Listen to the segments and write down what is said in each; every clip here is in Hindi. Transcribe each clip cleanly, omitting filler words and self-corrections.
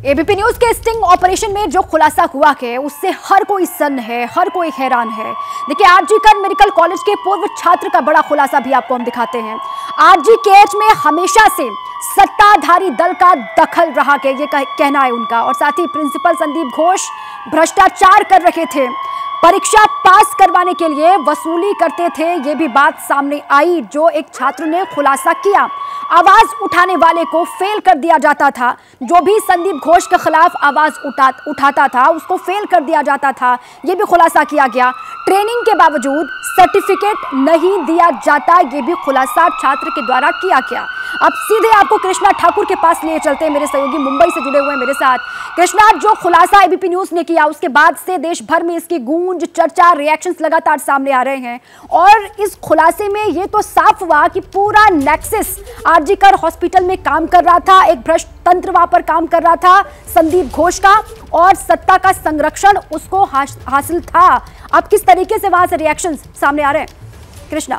एबीपी न्यूज के स्टिंग ऑपरेशन में जो खुलासा हुआ है उससे हर कोई सन्न है, हर कोई हैरान है। देखिए, आरजी मेडिकल कॉलेज के पूर्व छात्र का बड़ा खुलासा भी आपको हम दिखाते हैं। आरजी केएच में हमेशा से सत्ताधारी दल का दखल रहा है, ये कहना है उनका। और साथ ही प्रिंसिपल संदीप घोष भ्रष्टाचार कर रहे थे, परीक्षा पास करवाने के लिए वसूली करते थे, ये भी बात सामने आई। जो एक छात्र ने खुलासा किया, आवाज उठाने वाले को फेल कर दिया जाता था। जो भी संदीप घोष के खिलाफ आवाज उठाता था उसको फेल कर दिया जाता था, ये भी खुलासा किया गया। ट्रेनिंग के बावजूद सर्टिफिकेट नहीं दिया जाता, ये भी खुलासा छात्र के द्वारा किया गया। अब सीधे आपको कृष्णा ठाकुर के पास ले चलते हैं, मेरे सहयोगी मुंबई से जुड़े हुए हैं मेरे साथ। कृष्णा, जो खुलासा एबीपी न्यूज ने किया उसके बाद से देश भर में इसकी गूंज, चर्चा, रिएक्शंस लगातार सामने आ रहे हैं। और इस खुलासे में ये तो साफ हुआ कि पूरा नेक्सस आरजी हॉस्पिटल में काम कर रहा था, एक भ्रष्ट तंत्र वहां पर काम कर रहा था संदीप घोष का, और सत्ता का संरक्षण उसको हासिल था। अब किस तरीके से वहां से रिएक्शंस सामने आ रहे हैं कृष्णा?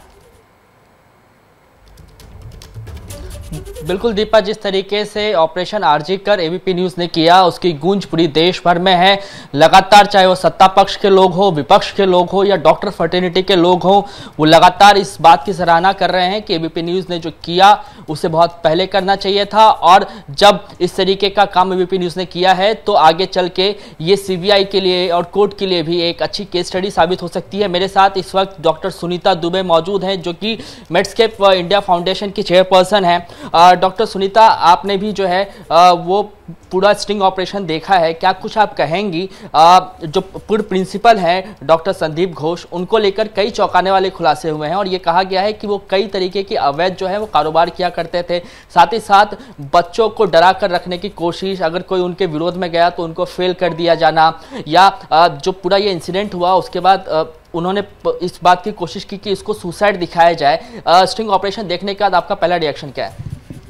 बिल्कुल दीपा, जिस तरीके से operation RG Kar ABP news ने किया उसकी गूंज पूरी देश भर में है। लगातार चाहे वो सत्ता पक्ष के लोग हो, विपक्ष के लोग हो या डॉक्टर फर्टिनिटी के लोग हो, वो लगातार इस बात की सराहना कर रहे हैं कि एबीपी न्यूज ने जो किया उसे बहुत पहले करना चाहिए था। और जब इस तरीके का काम एबीपी न्यूज ने किया है तो आगे चल के ये सीबीआई के लिए और कोर्ट के लिए भी एक अच्छी केस स्टडी साबित हो सकती है। मेरे साथ इस वक्त डॉक्टर सुनीता दुबे मौजूद हैं, जो कि मेडस्केप इंडिया फाउंडेशन की चेयरपर्सन है। डॉक्टर सुनीता, आपने भी जो है वो पूरा स्टिंग ऑपरेशन देखा है, क्या कुछ आप कहेंगी? जो पूर्व प्रिंसिपल हैं डॉक्टर संदीप घोष, उनको लेकर कई चौंकाने वाले खुलासे हुए हैं और ये कहा गया है कि वो कई तरीके की अवैध जो है वो कारोबार किया करते थे। साथ ही साथ बच्चों को डरा कर रखने की कोशिश, अगर कोई उनके विरोध में गया तो उनको फेल कर दिया जाना, या जो पूरा ये इंसिडेंट हुआ उसके बाद उन्होंने इस बात की कोशिश की कि इसको सुसाइड दिखाया जाए। स्टिंग ऑपरेशन देखने के बाद आपका पहला रिएक्शन क्या है?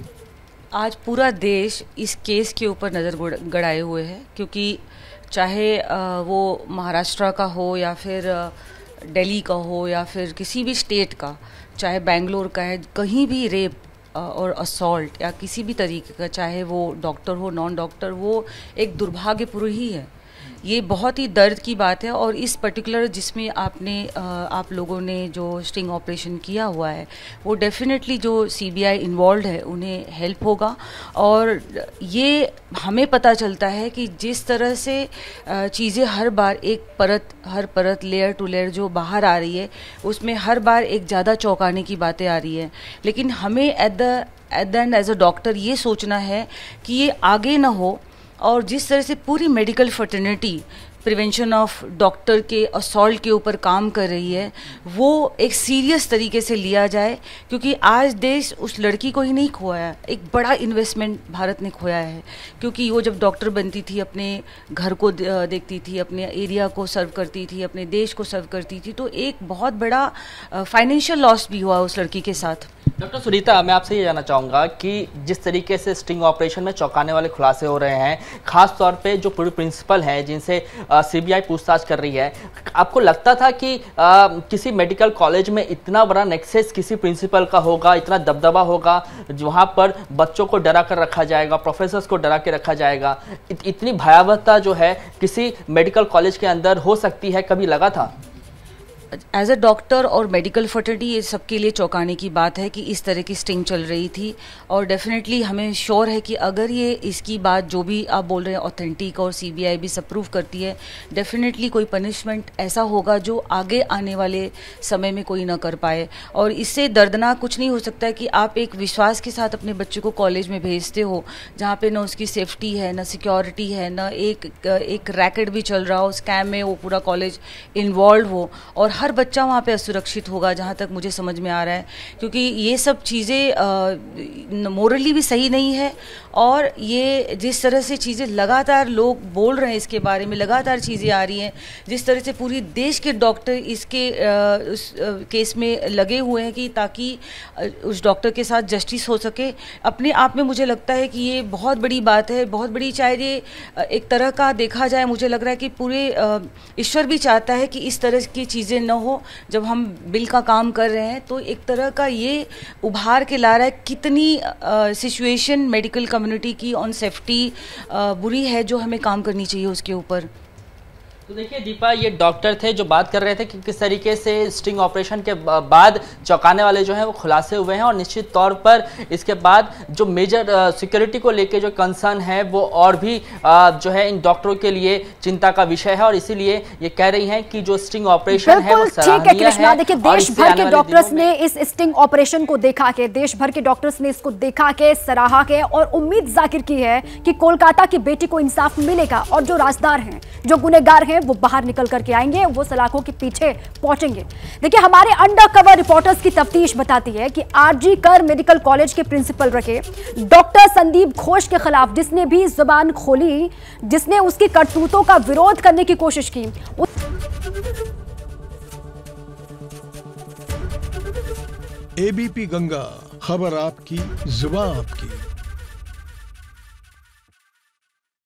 आज पूरा देश इस केस के ऊपर नज़र गड़ाए हुए है, क्योंकि चाहे वो महाराष्ट्र का हो या फिर दिल्ली का हो या फिर किसी भी स्टेट का, चाहे बेंगलोर का है, कहीं भी रेप और असॉल्ट या किसी भी तरीके का, चाहे वो डॉक्टर हो नॉन डॉक्टर, वो एक दुर्भाग्यपूर्ण ही है। ये बहुत ही दर्द की बात है। और इस पर्टिकुलर जिसमें आप लोगों ने जो स्टिंग ऑपरेशन किया हुआ है, वो डेफिनेटली जो सीबीआई इन्वॉल्व है उन्हें हेल्प होगा। और ये हमें पता चलता है कि जिस तरह से चीज़ें हर बार हर परत लेयर टू लेयर जो बाहर आ रही है, उसमें हर बार एक ज़्यादा चौंकाने की बातें आ रही है। लेकिन हमें at the end as a doctor ये सोचना है कि ये आगे ना हो। और जिस तरह से पूरी medical fraternity prevention of doctor के असॉल्ट के ऊपर काम कर रही है, वो एक सीरियस तरीके से लिया जाए, क्योंकि आज देश उस लड़की को ही नहीं खोया, एक बड़ा इन्वेस्टमेंट भारत ने खोया है। क्योंकि वो जब डॉक्टर बनती थी, अपने घर को देखती थी, अपने एरिया को सर्व करती थी, अपने देश को सर्व करती थी, तो एक बहुत बड़ा फाइनेंशियल लॉस भी हुआ उस लड़की के साथ। डॉक्टर सुनीता, मैं आपसे ये जानना चाहूँगा कि जिस तरीके से स्टिंग ऑपरेशन में चौंकाने वाले खुलासे हो रहे हैं, खास तौर पे जो पूर्व प्रिंसिपल हैं जिनसे सीबीआई पूछताछ कर रही है, आपको लगता था कि किसी मेडिकल कॉलेज में इतना बड़ा नेक्सस किसी प्रिंसिपल का होगा, इतना दबदबा होगा, वहाँ पर बच्चों को डरा कर रखा जाएगा, प्रोफेसर्स को डरा के रखा जाएगा, इतनी भयावहता जो है किसी मेडिकल कॉलेज के अंदर हो सकती है, कभी लगा था? एज अ डॉक्टर और मेडिकल फर्टिलिटी, ये सबके लिए चौंकाने की बात है कि इस तरह की स्टिंग चल रही थी। और डेफिनेटली हमें श्योर है कि अगर ये इसकी बात जो भी आप बोल रहे हैं ऑथेंटिक और सीबीआई भी अप्रूव करती है, डेफिनेटली कोई पनिशमेंट ऐसा होगा जो आगे आने वाले समय में कोई ना कर पाए। और इससे दर्दनाक कुछ नहीं हो सकता है कि आप एक विश्वास के साथ अपने बच्चे को कॉलेज में भेजते हो, जहाँ पे ना उसकी सेफ्टी है, ना सिक्योरिटी है, ना एक रैकेट भी चल रहा हो, स्कैम में वो पूरा कॉलेज इन्वॉल्व हो, और हर बच्चा वहाँ पे असुरक्षित होगा, जहाँ तक मुझे समझ में आ रहा है। क्योंकि ये सब चीज़ें मोरली भी सही नहीं है। और ये जिस तरह से चीज़ें लगातार लोग बोल रहे हैं, इसके बारे में लगातार चीज़ें आ रही हैं, जिस तरह से पूरी देश के डॉक्टर इसके उस केस में लगे हुए हैं कि ताकि उस डॉक्टर के साथ जस्टिस हो सके, अपने आप में मुझे लगता है कि ये बहुत बड़ी बात है, बहुत बड़ी। चाहे ये एक तरह का देखा जाए, मुझे लग रहा है कि पूरे ईश्वर भी चाहता है कि इस तरह की चीज़ें न हो जब हम बिल का काम कर रहे हैं। तो एक तरह का ये उभार के ला रहा है कितनी सिचुएशन मेडिकल कम्युनिटी की ऑन सेफ्टी बुरी है, जो हमें काम करनी चाहिए उसके ऊपर। तो देखिए दीपा, ये डॉक्टर थे जो बात कर रहे थे कि किस तरीके से स्टिंग ऑपरेशन के बाद चौंकाने वाले जो हैं वो खुलासे हुए हैं, और निश्चित तौर पर इसके बाद जो मेजर सिक्योरिटी को लेके जो कंसर्न है वो और भी जो है इन डॉक्टरों के लिए चिंता का विषय है, और इसीलिए ये कह रही हैं कि जो स्टिंग ऑपरेशन है वो सराहनीय है। देखिए देश भर के डॉक्टर्स ने इस स्टिंग ऑपरेशन को देखा के, देश भर के डॉक्टर्स ने इसको देखा के, सराहा के, और उम्मीद जाहिर की है कि कोलकाता की बेटी को इंसाफ मिलेगा, और जो राजदार हैं, जो गुनहगार हैं, वो बाहर निकल करके आएंगे, वो सलाखों के पीछे पहुंचेंगे। देखिए हमारे अंडर कवर रिपोर्टर्स की तफ्तीश बताती है कि आरजी कर मेडिकल कॉलेज के प्रिंसिपल रखे डॉक्टर संदीप घोष के खिलाफ जिसने भी जुबान खोली, जिसने उसकी करतूतों का विरोध करने की कोशिश की, एबीपी गंगा, खबर आपकी, जुबान आपकी।